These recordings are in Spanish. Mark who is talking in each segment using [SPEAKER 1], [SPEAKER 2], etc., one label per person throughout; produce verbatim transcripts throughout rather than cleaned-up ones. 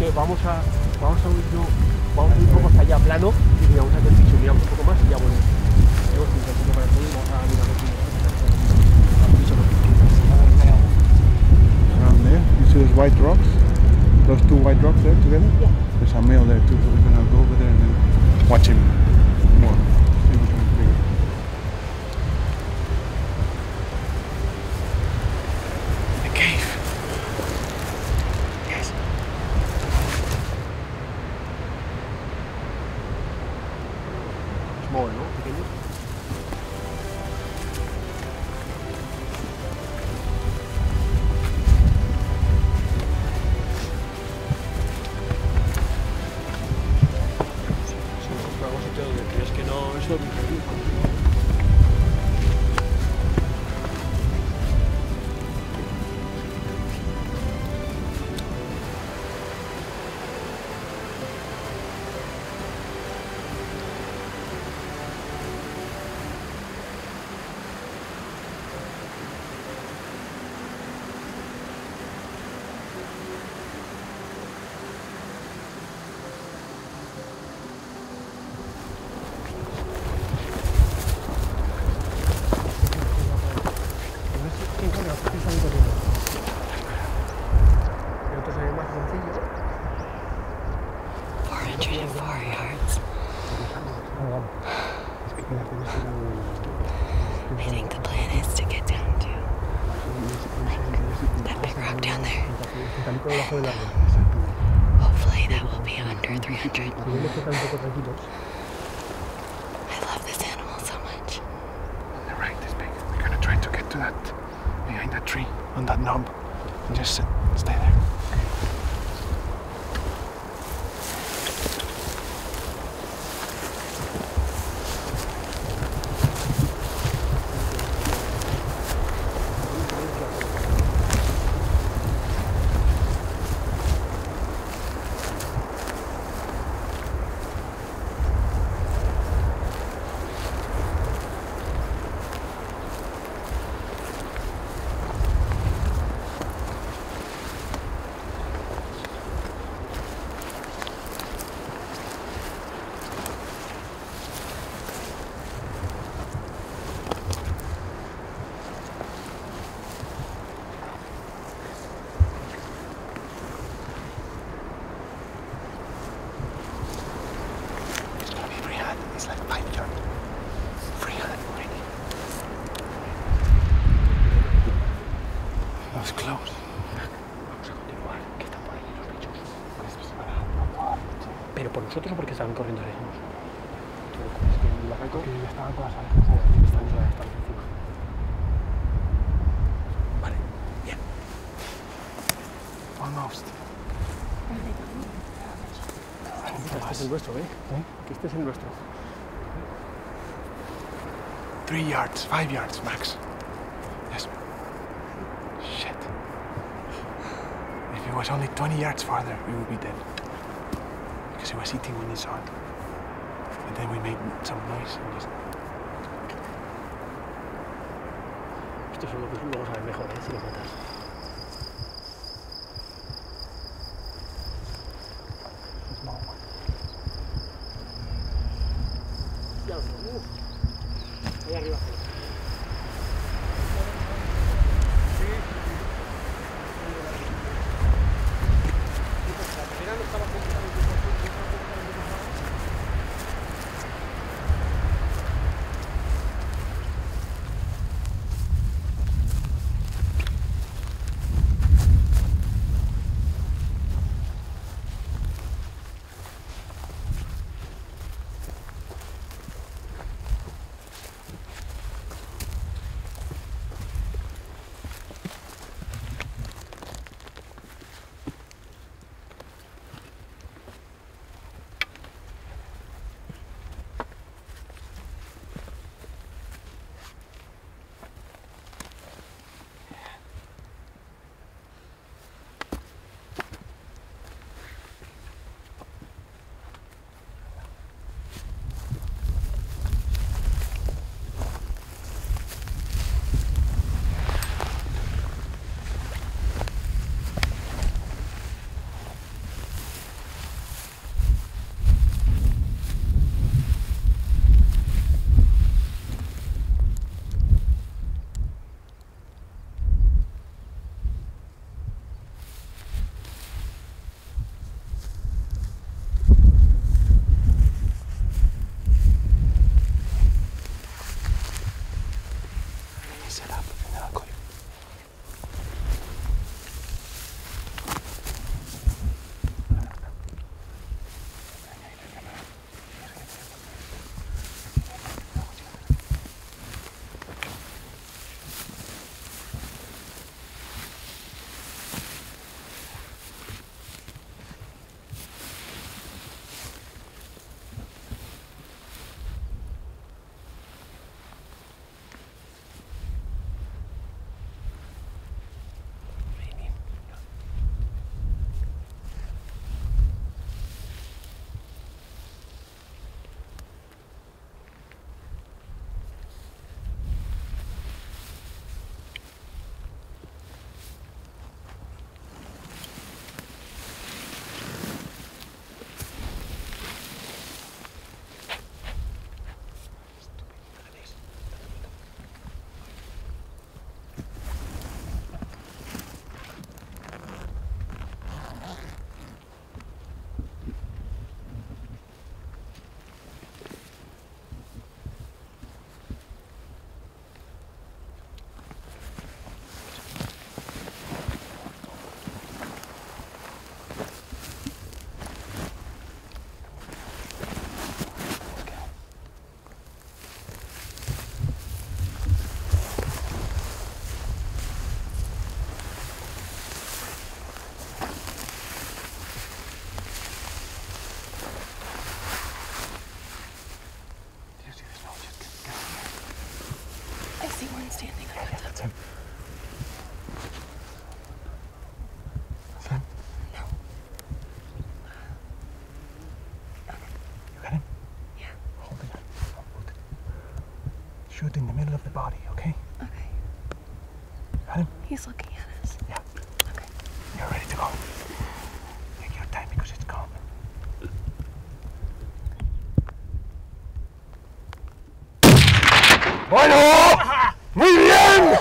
[SPEAKER 1] que vamos a, vamos a ir, no, vamos a ir un poco hasta allá plano y miramos hacia el piso, miramos un poco más y ya volvemos. Tenemos pinta de para todo y vamos a mirar aquí.
[SPEAKER 2] Around there, you see those white rocks? Those two white rocks there together?
[SPEAKER 1] Yeah.
[SPEAKER 2] There's a male there too, so we're gonna go over there and then watch him more. See which one's bigger. The cave. Yes.
[SPEAKER 1] Small, ¿no? Pequeño. Es que no, eso es muy
[SPEAKER 3] four hundred four yards. I think the plan is to get down to like, that big rock down there. Hopefully that will be under three hundred. I love this animal so much.
[SPEAKER 2] On the right is big. We're gonna try to get to that, behind that tree, on that knob, and just sit, stay there. It's like five yards. Free hand already. That was close.
[SPEAKER 1] Vamos a continuar, que están por ahí los bichos. Pero por nosotros o porque estaban corriendo lejos. Es que en el barranco
[SPEAKER 2] Que ya estaban con las alas.
[SPEAKER 1] están están encima. Vale, bien.
[SPEAKER 2] Almost.
[SPEAKER 1] Este es el nuestro, ¿eh?
[SPEAKER 2] ¿Eh?
[SPEAKER 1] Que este es el nuestro.
[SPEAKER 2] Three yards, five yards max. Yes. Shit. If it was only twenty yards farther, we would be dead. Because it was eating when he saw it. And then we made some noise and just...
[SPEAKER 1] Esto es lo que luego sabes mejor, ¿eh? Si lo matas. Ya, uh. Ahí arriba.
[SPEAKER 2] shoot in the middle of the body, okay?
[SPEAKER 3] Okay.
[SPEAKER 2] Got him?
[SPEAKER 3] He's looking at us.
[SPEAKER 2] Yeah.
[SPEAKER 3] Okay.
[SPEAKER 2] You're ready to go. Take your time because it's calm.
[SPEAKER 1] ¡Bueno! ¡Muy bien!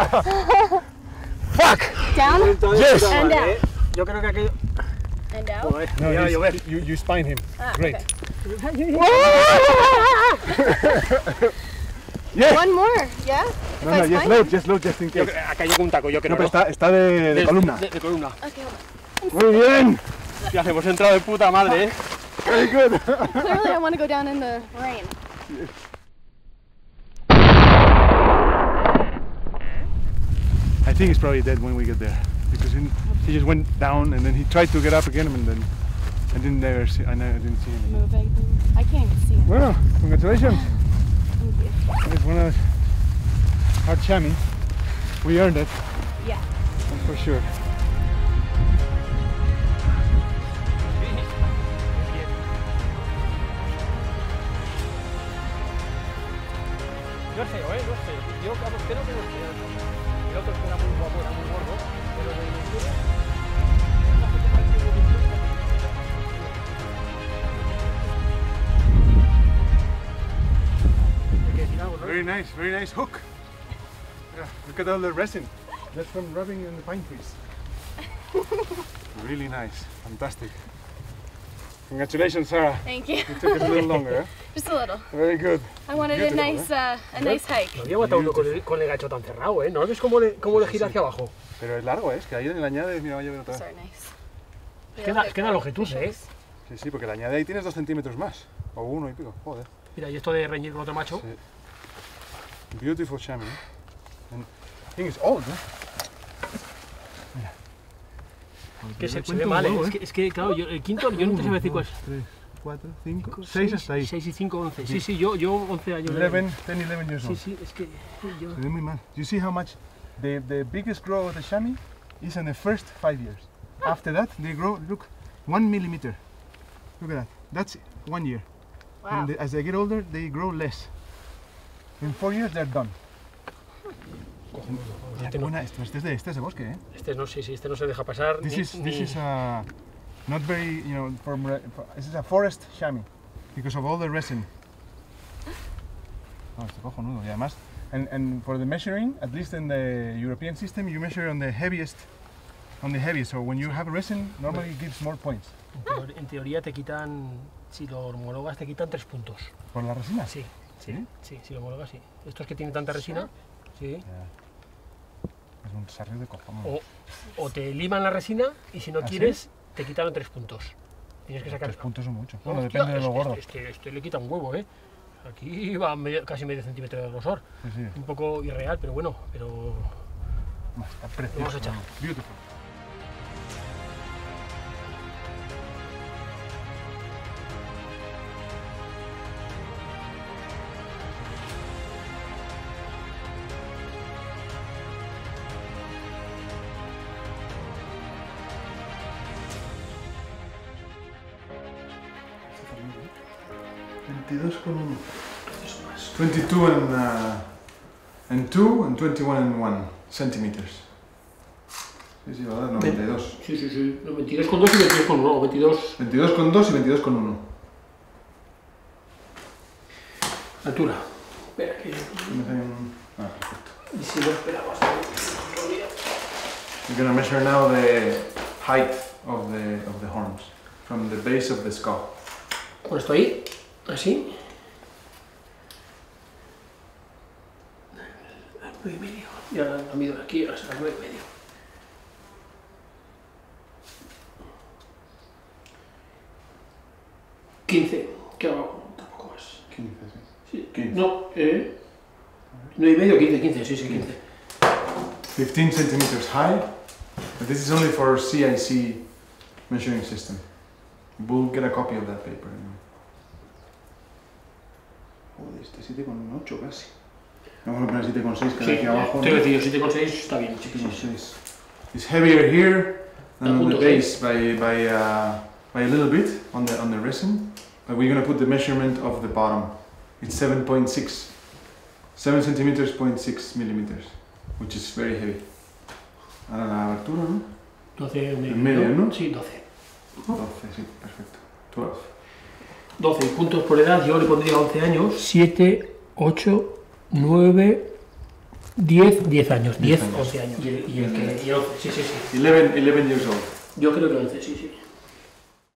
[SPEAKER 1] ¡Fuck!
[SPEAKER 3] Down
[SPEAKER 1] Yes!
[SPEAKER 3] and down.
[SPEAKER 1] Yo creo que aquello...
[SPEAKER 3] And down.
[SPEAKER 1] Joder,
[SPEAKER 2] No,
[SPEAKER 1] mira,
[SPEAKER 2] you,
[SPEAKER 1] llover.
[SPEAKER 2] you, you spine him.
[SPEAKER 3] Ah,
[SPEAKER 2] Great.
[SPEAKER 3] okay.
[SPEAKER 2] Yes!
[SPEAKER 3] One more, yeah? If
[SPEAKER 2] No,
[SPEAKER 3] I
[SPEAKER 2] no, just
[SPEAKER 3] spine
[SPEAKER 2] load,
[SPEAKER 3] him?
[SPEAKER 2] just load, just in
[SPEAKER 1] Yo
[SPEAKER 2] case.
[SPEAKER 1] creo- acá hay un taco, yo creo.
[SPEAKER 2] No, pero está, está de, de columna.
[SPEAKER 1] De, de columna.
[SPEAKER 3] Okay, hold on.
[SPEAKER 2] Muy bien!
[SPEAKER 1] Ya hemos entrado de puta madre, ¿eh?
[SPEAKER 2] Very good.
[SPEAKER 3] Clearly I want to go down in the rain.
[SPEAKER 2] I think he's probably dead when we get there because he, he just went down and then he tried to get up again and then I didn't never see. I never didn't see him.
[SPEAKER 3] Moving. I can't even see him.
[SPEAKER 2] Well, congratulations!
[SPEAKER 3] Thank you.
[SPEAKER 2] It's one of our chamois. We earned it,
[SPEAKER 3] Yeah.
[SPEAKER 2] that's for sure.
[SPEAKER 1] No es feo, ¿eh? No es feo. Yo vamos, creo que no es feo. El otro era muy guapo, era muy gordo, pero de dimensiones... es bastante parecido a dimensiones. Hay que decir algo, ¿no?
[SPEAKER 2] Very nice, very nice hook. Yeah, look at all the resin. That's from rubbing in the pine trees. Really nice, fantastic. Congratulations, Sarah.
[SPEAKER 3] Thank you.
[SPEAKER 2] It took us a little longer, eh?
[SPEAKER 3] Just a little.
[SPEAKER 2] Very good.
[SPEAKER 3] I wanted
[SPEAKER 2] Beautiful,
[SPEAKER 3] a nice, uh, a nice hike.
[SPEAKER 1] No había matado uno con el, con el gancho tan cerrado, ¿eh? ¿No ves cómo le, cómo le gira hacia abajo?
[SPEAKER 2] Pero es largo, ¿eh? Es que ahí le añade, mira, vaya a ver otra vez.
[SPEAKER 3] Sorry, nice.
[SPEAKER 1] Es que da, es que da longitud, ¿eh?
[SPEAKER 2] Sí, sí, porque le añade ahí tienes dos centímetros más. O uno y pico, joder.
[SPEAKER 1] Mira, y esto de reñir con otro macho.
[SPEAKER 2] Sí. Beautiful chamois. And I think it's old, ¿eh? Mira.
[SPEAKER 1] Que se, se ve mal, ¿eh? Es que, es que, claro, yo, el quinto, yo no te sé decir cuál es.
[SPEAKER 2] tres, cuatro, cinco, seis hasta ahí.
[SPEAKER 1] seis y cinco, once. Sí, sí, yo, yo once años. de-
[SPEAKER 2] eleven, ten, eleven years
[SPEAKER 1] Sí,
[SPEAKER 2] old.
[SPEAKER 1] sí, es que yo...
[SPEAKER 2] Se ve muy mal. You see how much the, the biggest growth of the chamois is in the first five years. After that, they grow, look, one millimeter. Look at that. That's one year.
[SPEAKER 3] Wow.
[SPEAKER 2] And the- as they get older, they grow less. In four years, they're done. Ya,
[SPEAKER 1] Este no,
[SPEAKER 2] buena, esto, este, es de, este es de bosque, ¿eh?
[SPEAKER 1] este no, sí, sí, este no se deja pasar.
[SPEAKER 2] This
[SPEAKER 1] ni-
[SPEAKER 2] is
[SPEAKER 1] ni-
[SPEAKER 2] this is a not very, you know, from re- for- this is a forest chamois because of all the resin. Oh, está cojonudo. Y además, and, and for the measuring, at least in the European system, you measure on the heaviest, on the heaviest. So when you have resin, normally it gives more points.
[SPEAKER 1] En, teor- en teoría te quitan, si lo homologas, te quitan tres puntos.
[SPEAKER 2] ¿Por la resina?
[SPEAKER 1] Sí, sí,
[SPEAKER 2] ¿Sí?
[SPEAKER 1] sí, si lo homologas, sí. Estos que tienen tanta resina, sí.
[SPEAKER 2] Es un sarrio de cojones.
[SPEAKER 1] O, o te liman la resina y si no
[SPEAKER 2] ¿Ah, sí?
[SPEAKER 1] quieres, te quitaron tres puntos. Tienes que sacar...
[SPEAKER 2] Tres puntos son mucho.
[SPEAKER 1] No,
[SPEAKER 2] Bueno,
[SPEAKER 1] hostia,
[SPEAKER 2] depende de lo
[SPEAKER 1] este-
[SPEAKER 2] gordo.
[SPEAKER 1] Este, este le quita un huevo, ¿eh? Aquí va medio- casi medio centímetro de grosor.
[SPEAKER 2] Sí, sí.
[SPEAKER 1] Un poco irreal, pero bueno, pero...
[SPEAKER 2] Está precioso.
[SPEAKER 1] Vamos a echar.
[SPEAKER 2] Beautiful. veintidós con uno. twenty-two and, uh, and two and twenty-one and one centimeters. Sí, sí, va a dar noventa y dos.
[SPEAKER 1] Sí, sí, sí. No, veintidós con dos y veintidós con uno. veintidós...
[SPEAKER 2] veintidós con dos y veintidós con uno.
[SPEAKER 1] Altura. Espera, que...
[SPEAKER 2] Ah, perfecto.
[SPEAKER 1] Y si no esperamos...
[SPEAKER 2] We're gonna measure now the height of the, of the horns from the base of the skull.
[SPEAKER 1] Bueno, esto ahí, así. Al nueve y medio. Y ahora lo mido de aquí, ahora será nueve y medio. quince. ¿Qué hago? Tampoco más.
[SPEAKER 2] quince,
[SPEAKER 1] Sí.
[SPEAKER 2] quince.
[SPEAKER 1] No, eh... nueve y medio, quince, quince, sí, sí, quince.
[SPEAKER 2] fifteen centimeters high. But this is only for C I C measuring system. We'll get a copy of that paper. Joder, este siete con ocho casi. Vamos a poner siete con seis que
[SPEAKER 1] Sí,
[SPEAKER 2] hay aquí abajo.
[SPEAKER 1] te voy a decir, siete con seis está bien. Sí,
[SPEAKER 2] siete
[SPEAKER 1] sí,
[SPEAKER 2] con
[SPEAKER 1] sí.
[SPEAKER 2] seis. It's heavier here than on the
[SPEAKER 1] Puntos,
[SPEAKER 2] base by by uh, by a little bit on the on the resin. But we're gonna put the measurement of the bottom. It's seven point six seven centimeters point six millimeters, which is very heavy. Ahora la altura, ¿no?
[SPEAKER 4] doce en
[SPEAKER 2] En medio, ¿no?
[SPEAKER 4] Sí, doce.
[SPEAKER 2] doce, sí, perfecto. doce.
[SPEAKER 4] doce puntos por edad, yo le pondría once años. siete, ocho, nueve, diez, diez años. diez,
[SPEAKER 2] años.
[SPEAKER 4] once años. Y el, y el que... Y el once, sí, sí, sí.
[SPEAKER 2] eleven, eleven years old.
[SPEAKER 4] Yo creo que once, sí, sí.